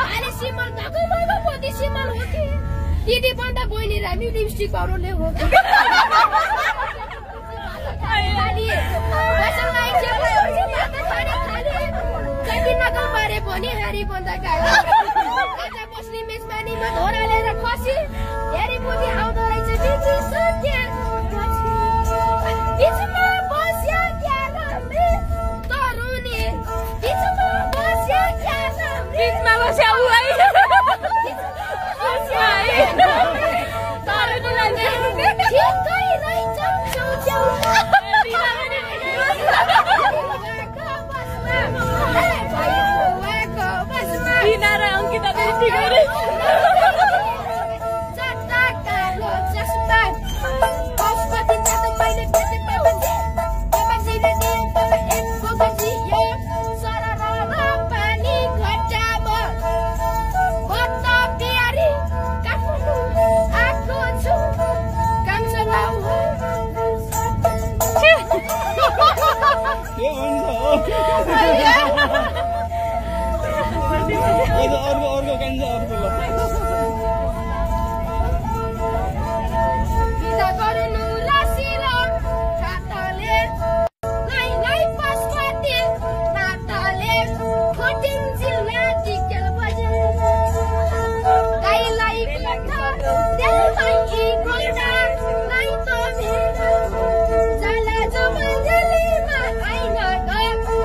अरे सिमल तको मैले पति सिमल हो कि दिदी भन्दा बहिनी रामी लिपस्टिक पाउडरले हो कि खाली बसन लाई चेप्ला हो मात्र खाने खाली कति नकल पारे पनि हारी भन्दा गाडी आज बस्ने मेजबानीमा धोरालेर खसी हेरी पनि आउँदो रहेछ बिची सत्य बिचमा बस्या क्यालमले तरुनी बिचमा बस्या क्यालमले बिचमा बस्या उलाई बस्या तरुनीले ठिकै रहेछ छेउ Dina र अंकिता त ठिकै रे चट्टा कालो चस्मा पशुपति जात मैले बेचे पाउँथे बाबाजीले दिएको एकको गजियो सरर पानी घटामा बत्त प्यारी काठमाडौँ आएको छु काम चलाऊ के हुन्छ अर्को कान्छ अर्को बिदा गर्नु लासिलो खाताले लाई लाई पस्पति नाताले खोटिङ जिल्ला टिकेल बजार गाईलाई बिलखा देललाई गोडा लाई त मेरो जाला जमजलीमा आइन गयो